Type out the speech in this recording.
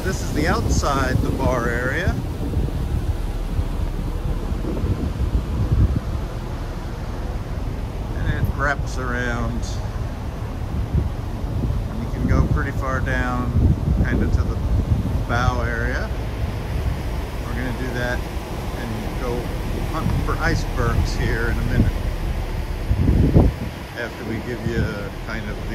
this is the outside the bar area. And it wraps around. And you can go pretty far down, kind of to the bow area. We're going to do that and go hunting for icebergs here in a minute, after we give you kind of